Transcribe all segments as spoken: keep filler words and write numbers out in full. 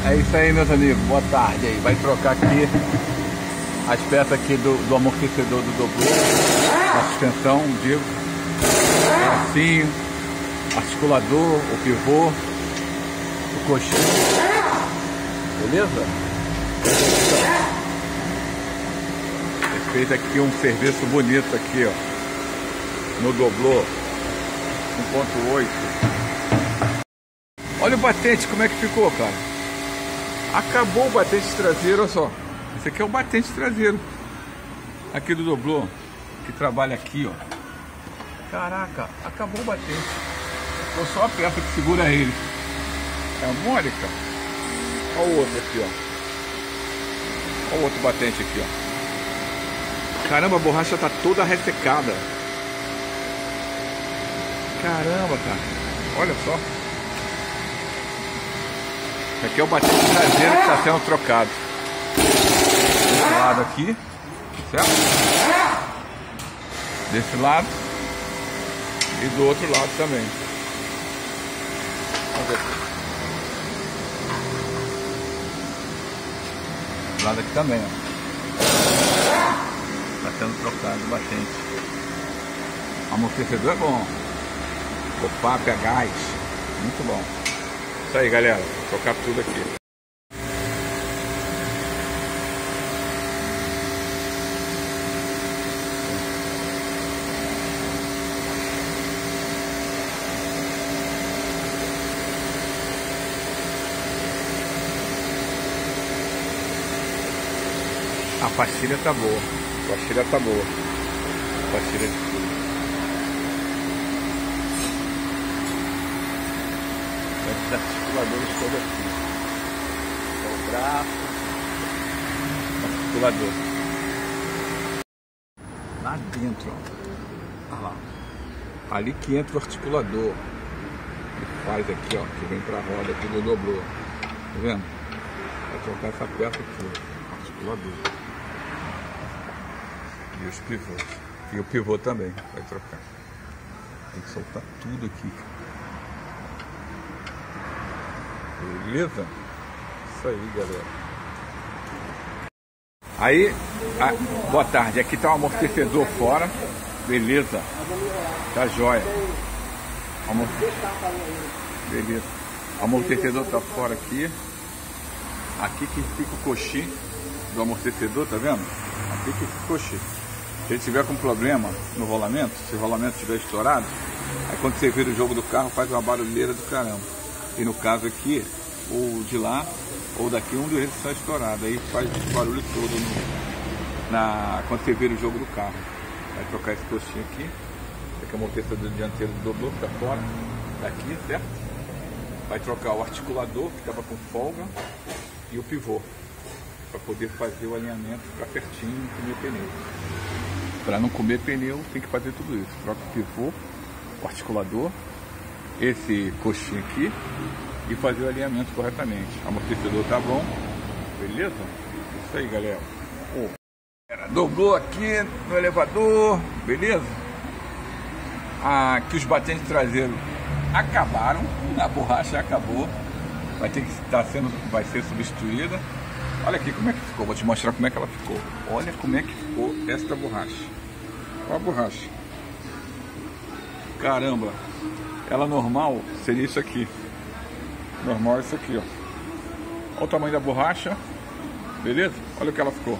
É isso aí, meus amigos, boa tarde aí. Vai trocar aqui as peças aqui do, do amortecedor do doblô, a suspensão, digo, bracinho, articulador, o pivô, o coxinho, beleza? Fez aqui um serviço bonito aqui, ó, no doblô um ponto oito. Olha o batente, como é que ficou, cara? Acabou o batente traseiro, olha só. Esse aqui é o batente traseiro aqui do doblô, que trabalha aqui, ó. Caraca, acabou o batente. Ficou só a peça que segura ele. É a Mônica. Olha o outro aqui, ó. Olha o outro batente aqui, ó. Caramba, a borracha tá toda ressecada. Caramba, cara. Olha só. Esse aqui é o batente traseiro que está sendo trocado. Desse lado aqui, certo? Desse lado. E do outro lado também. Vamos ver. Do lado aqui também, ó. Está sendo trocado o batente. Amortecedor é bom. Copap, a gás. Muito bom. Isso aí, galera. Vou trocar tudo aqui. A pastilha tá boa. A pastilha tá boa. A pastilha de tudo. Esses articuladores todos aqui. É o braço. Articulador. Lá dentro, ó. Olha lá. Ali que entra o articulador. Que faz aqui, ó. Que vem pra roda aqui do doblô. Tá vendo? Vai trocar essa peça aqui. Articulador. E os pivôs. E o pivô também vai trocar. Tem que soltar tudo aqui. Beleza? Isso aí, galera. Aí, a, boa tarde. Aqui tá o amortecedor fora. Beleza. Tá jóia. Amor... Beleza. O amortecedor tá fora aqui. Aqui que fica o coxim do amortecedor, tá vendo? Aqui que fica o coxim. Se ele tiver com problema no rolamento, se o rolamento estiver estourado, aí quando você vira o jogo do carro faz uma barulheira do caramba. E no caso aqui, ou de lá, ou daqui, um deles está estourado. Aí faz esse barulho todo no, na, quando você vira o jogo do carro. Vai trocar esse coxinho aqui. Esse aqui é o amortecedor dianteiro do doblô, que está fora, daqui, certo? Vai trocar o articulador, que estava com folga, e o pivô, para poder fazer o alinhamento, ficar pertinho e não comer pneu. Para não comer pneu, tem que fazer tudo isso. Troca o pivô, o articulador, esse coxinho aqui, e fazer o alinhamento corretamente. O amortecedor tá bom, beleza? Isso aí, galera. Oh. Doblou aqui no elevador, beleza? Aqui os batentes traseiros acabaram, a borracha acabou, vai ter que estar sendo, vai ser substituída. Olha aqui como é que ficou, vou te mostrar como é que ela ficou. Olha como é que ficou esta borracha. Olha a borracha. Caramba, ela normal seria isso aqui. Normal é isso aqui, ó. Olha o tamanho da borracha. Beleza? Olha o que ela ficou.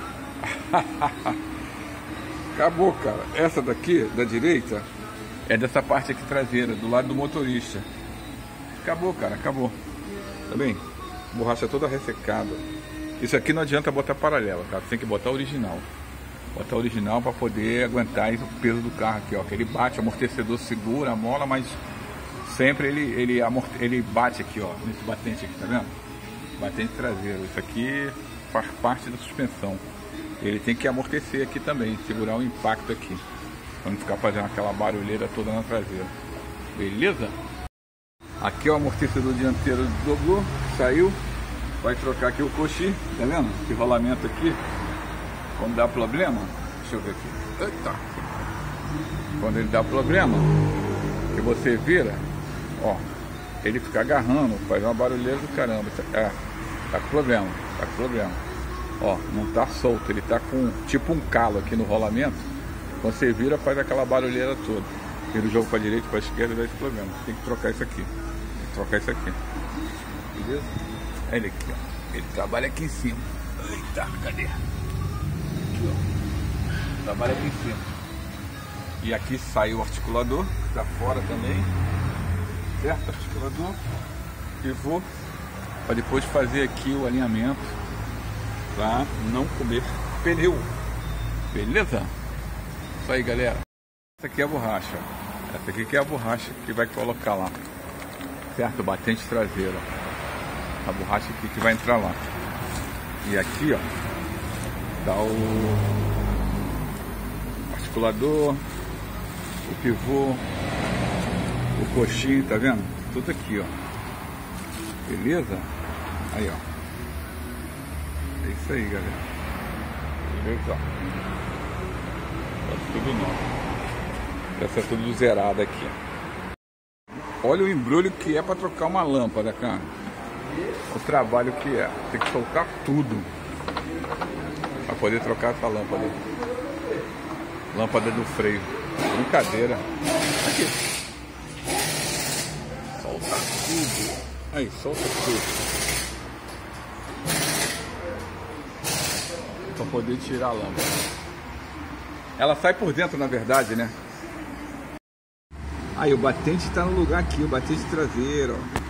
Acabou, cara. Essa daqui, da direita, é dessa parte aqui traseira, do lado do motorista. Acabou, cara, acabou. Tá bem? Borracha toda ressecada. Isso aqui não adianta botar paralela, tá? Você tem que botar original. Botar original para poder aguentar o peso do carro aqui, ó. Que ele bate, o amortecedor segura a mola, mas sempre ele, ele, amorte... ele bate aqui, ó. Nesse batente aqui, tá vendo? Batente traseiro. Isso aqui faz parte da suspensão. Ele tem que amortecer aqui também, segurar o impacto aqui. Pra não ficar fazendo aquela barulheira toda na traseira. Beleza? Aqui é o amortecedor dianteiro do doblô, saiu. Vai trocar aqui o coxi, tá vendo? Esse rolamento aqui, quando dá problema, deixa eu ver aqui. Eita. Quando ele dá problema, que você vira, ó, ele fica agarrando, faz uma barulheira do caramba. É, tá com problema, tá com problema. Ó, não tá solto, ele tá com tipo um calo aqui no rolamento. Quando você vira, faz aquela barulheira toda. Vira o jogo pra direita, pra esquerda, dá esse problema. Tem que trocar isso aqui. Tem que trocar isso aqui. Beleza? Olha ele aqui, ó. Ele trabalha aqui em cima. Eita, cadê? Aqui, ó. Trabalha aqui em cima. E aqui sai o articulador, que tá fora também. Certo? Articulador. Pivô. Pra depois fazer aqui o alinhamento. Pra não comer pneu. Beleza? Isso aí, galera. Essa aqui é a borracha. Essa aqui que é a borracha que vai colocar lá. Certo? Batente traseira. A borracha aqui que vai entrar lá. E aqui, ó, tá o articulador, o pivô, o coxinho, tá vendo? Tudo aqui, ó. Beleza? Aí, ó. É isso aí, galera. Beleza? Tá tudo novo. Essa é tudo zerada aqui. Olha o embrulho que é para trocar uma lâmpada, cara. O trabalho que é. Tem que soltar tudo para poder trocar essa lâmpada. Lâmpada do freio. Brincadeira. Aqui. Solta tudo. Aí, solta tudo. Para poder tirar a lâmpada. Ela sai por dentro, na verdade, né? Aí o batente está no lugar aqui, o batente traseiro, ó.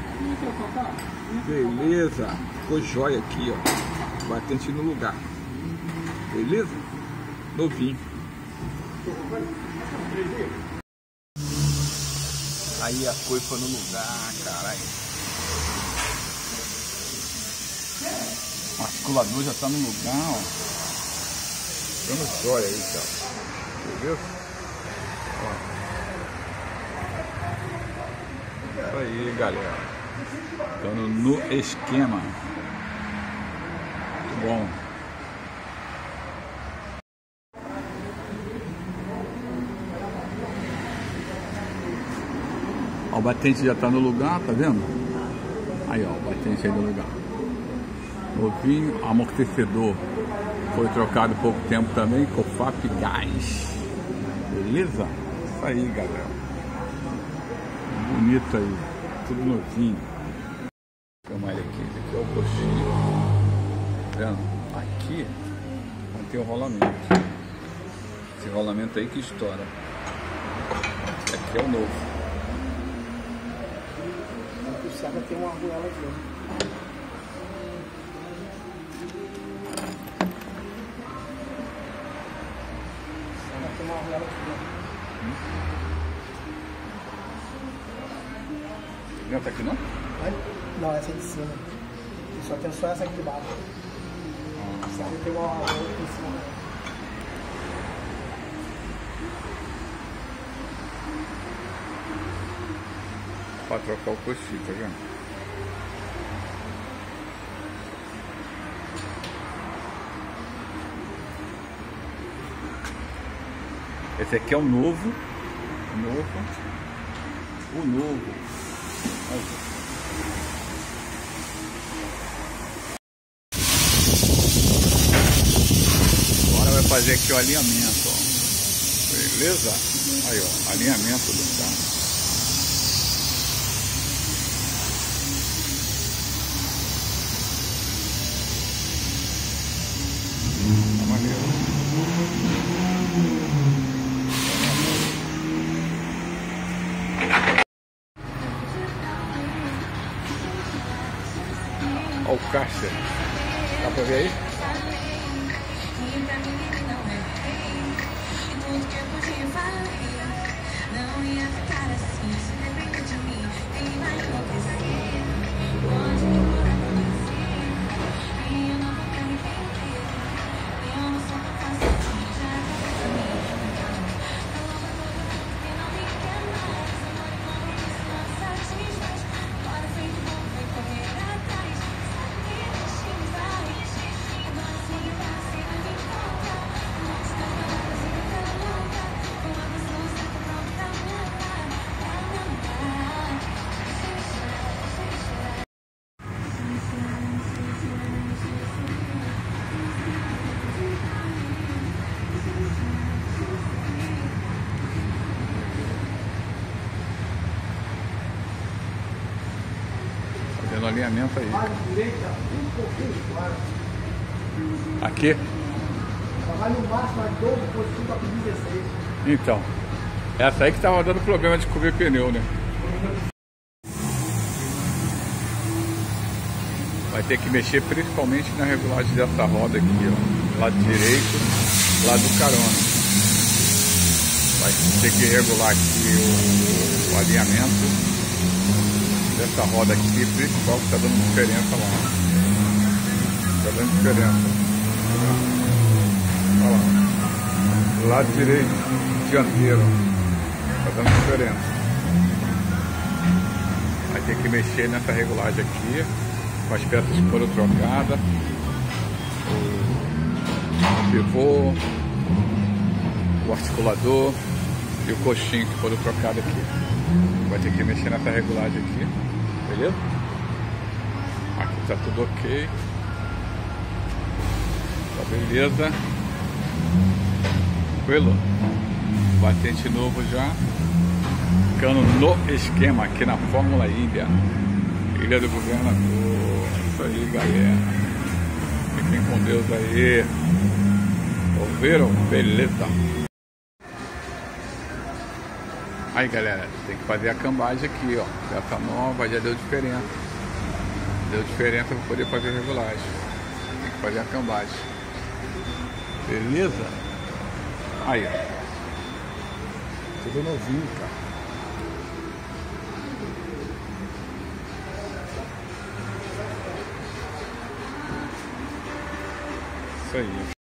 Beleza, ficou jóia aqui, ó. Batente no lugar. Beleza? Novinho. Aí a coifa no lugar, caralho. O articulador já tá no lugar, ó. Dando jóia aí, cara. Beleza? Ó. Isso aí, galera. Estando no esquema. Muito bom. Ó, o batente já está no lugar, tá vendo? Aí, ó, o batente aí no lugar. Novinho, amortecedor. Foi trocado há pouco tempo também, Cofap Gás. Beleza? Isso aí, galera. Bonito aí, tudo novinho. Vou filmar ele aqui, esse aqui é o coxinho. Tá vendo? Aqui tem o rolamento. Esse rolamento aí que estoura. Esse aqui é o novo. O Sega tem uma arruela aqui. Tem uma arruela aqui. Não tá aqui não? Não, essa é de cima. Só tem só essa aqui de baixo. Essa aqui tem uma outra em cima. Pra trocar o coxinho, tá vendo? Esse aqui é o novo. O novo. O novo. Agora vai fazer aqui o alinhamento, ó. Beleza? Aí, ó, alinhamento do carro. Tá maneiro. Olha o caixa. Dá pra ver aí? fazendo alinhamento aí. Aqui? Vai no máximo a doze, positivo para dezesseis. Então, essa aí que tava dando problema de cobrir pneu, né? Vai ter que mexer principalmente na regulagem dessa roda aqui, ó. Lado direito, lado do carona. Vai ter que regular aqui o, o alinhamento dessa roda aqui, principal, que tá dando diferença lá. Tá dando diferença. Olha lá. Lado direito, dianteiro. Tá dando diferença. Vai ter que mexer nessa regulagem aqui, com as peças que foram trocadas, o pivô, o articulador e o coxinho que foram trocados aqui. Vai ter que mexer nessa regulagem aqui, beleza? Aqui tá tudo ok. Tá beleza. Tranquilo? Batente novo já. Ficando no esquema aqui na Fórmula Ilha. Ilha do Governador. Isso aí, galera. Fiquem com Deus aí. Ouviram? Beleza. Aí, galera, tem que fazer a cambagem aqui, ó. Peça nova já deu diferença. Deu diferença para poder fazer a regulagem. Tem que fazer a cambagem. Beleza? Aí, ó. Tudo novinho, cara. Isso aí.